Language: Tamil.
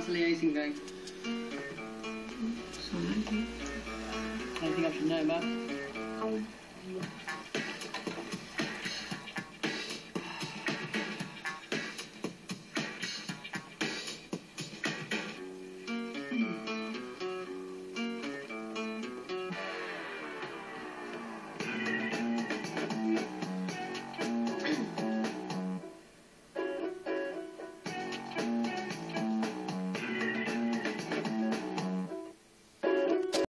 how's the liaison going? Sorry. Anything I should know about?